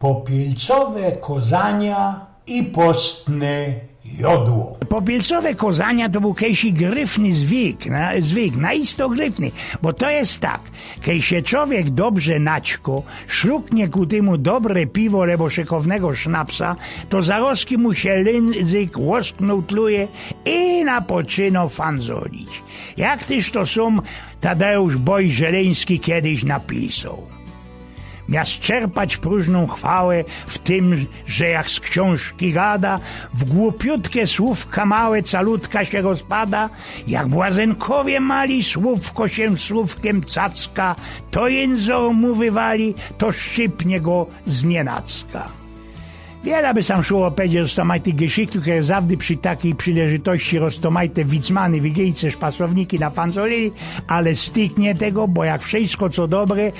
Popielcowe kozania i postne jodło. Popielcowe kozania to był kiedyś gryfny zwyk, naisto gryfny, bo to jest tak, kiedy się człowiek dobrze naćko, szluknie ku temu dobre piwo lebo szykownego sznapsa, to zaroski mu się język łosknął tluje i napoczyno fanzolić. Jak tyż to Tadeusz Boj-Żeleński kiedyś napisał. Miast czerpać próżną chwałę w tym, że jak z książki gada, w głupiutkie słówka małe calutka się rozpada, jak błazenkowie mali słówko się słówkiem cacka, to język mu wywali, to szczypnie go znienacka. Wiele by sam szło opowiedzieć roztomajtych geschichtów, które zawdy przy takiej przyleżytości roztomajte wicmany, wigiejce, szpasowniki nafanzolili, ale styknie tego, bo jak wszystko co dobre,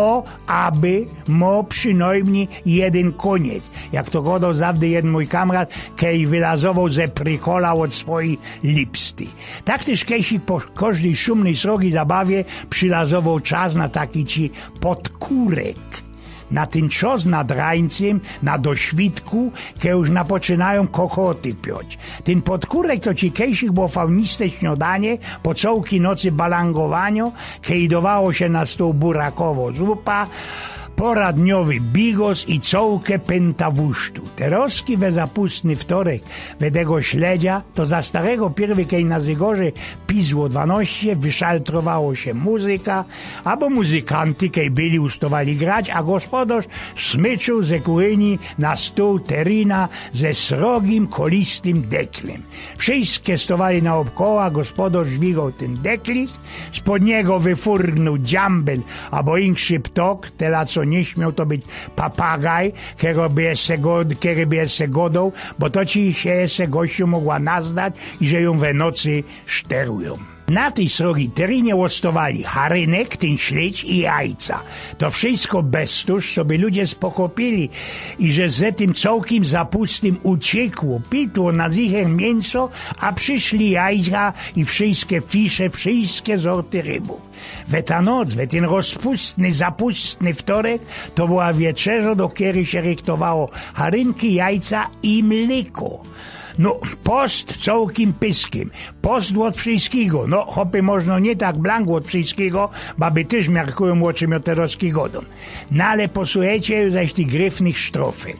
mo przynajmniej jeden koniec. Jak to godał zawdy jeden mój kamrat, kiedy wylazował ze prykola od swojej lipsty. Tak też kiedyś po każdej szumnej srogi zabawie przylazował czas na taki ci podkórek. Na ten czas nad rańcem, na doświtku, kiedy już napoczynają kokoty piąć. Ten podkórek to ci kiedyś było fauniste śniadanie, po całej nocy balangowania, kiedy dawało się na stół burakowo zupa, poradniowy bigos i całkę pentawusztu. Teroski we zapustny wtorek wedego śledzia, to za starego pierwy, kiedy na Zygorze pizło 12, wyszaltrowało się muzyka, albo muzykanty, kiedy byli ustowali grać, a gospodarz smyczył ze kuryni na stół terina ze srogim, kolistym deklem. Wszystkie stowali naokoło, a gospodarz dźwigał ten deklik, spod niego wyfurnął dziambel albo inszy ptok, tela co nie śmiał to być papagaj, który by se godał, bo to ci się se gościu mogła nazdać i że ją we nocy szterują. Na tej srogi terinie ostowali harynek, ten śledź i jajca. To wszystko bez tuż sobie ludzie spokopili i że ze tym całkiem zapustym uciekło, pitło na zicher mięso, a przyszli jajka i wszystkie fisze, wszystkie sorty rybów. We ta noc, we ten rozpustny, zapustny wtorek, to była wieczerza, do której się ryktowało harynki, jajca i mleko. No, post całkiem pyskiem, post od wszystkiego, no, chopy można nie tak blanko od wszystkiego, baby też miarkują młodszym oterowski godą. No, ale posłuchajcie zaś tych gryfnych sztrofek.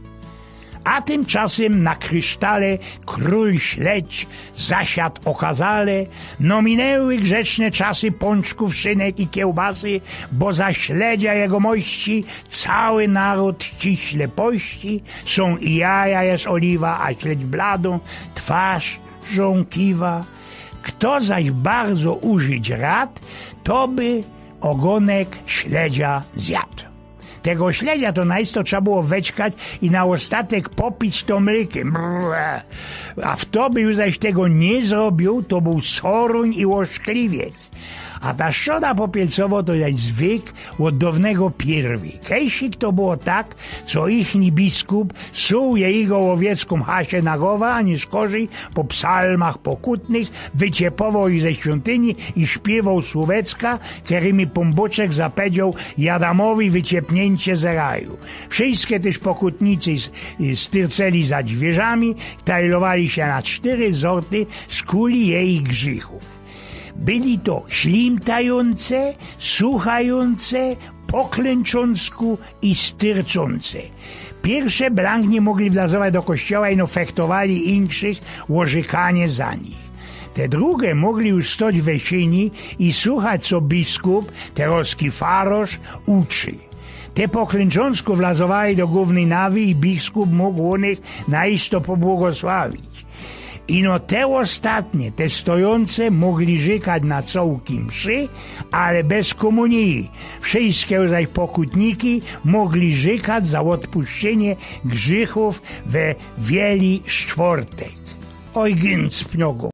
A tymczasem na krysztale król śledź zasiadł okazale, no minęły grzeczne czasy pączków, szynek i kiełbasy, bo za śledzia jegomości cały naród ściśle pości, są i jaja, jest oliwa, a śledź bladą, twarz żąkiwa. Kto zaś bardzo użyć rad, to by ogonek śledzia zjadł. Tego śledzia to najsto trzeba było weczkać i na ostatek popić to mlekiem. A kto by już zaś tego nie zrobił, to był soruń i łoszkliwiec. A ta szczoda popielcowo to jest zwyk od dawnego pierwi. Kejsik to było tak, co ichni biskup suł jego łowiecką hasie nagowa, ani skorzy po psalmach pokutnych, wyciepował ich ze świątyni i śpiewał słówecka, którymi pomboczek zapedział Jadamowi wyciepnięcie z raju. Wszystkie też pokutnicy styrceli za dźwierzami, tajlowali się na 4 sorty z kuli jej grzechów. Byli to ślimtające, słuchające, poklęczącku i styrczące. Pierwsze blank nie mogli wlazować do kościoła i no fechtowali inszych łożykanie za nich. Te drugie mogli już stać we sieni i słuchać, co biskup, teroski farosz, uczy. Te poklęczącku wlazowali do głównej nawi i biskup mógł nich naisto pobłogosławić. Ino te ostatnie, te stojące, mogli rzekać na całkiem mszy, ale bez komunii. Wszystkie zaś pokutniki mogli rzekać za odpuszczenie grzechów we wieli czwartek. Oj, gęc pniogo.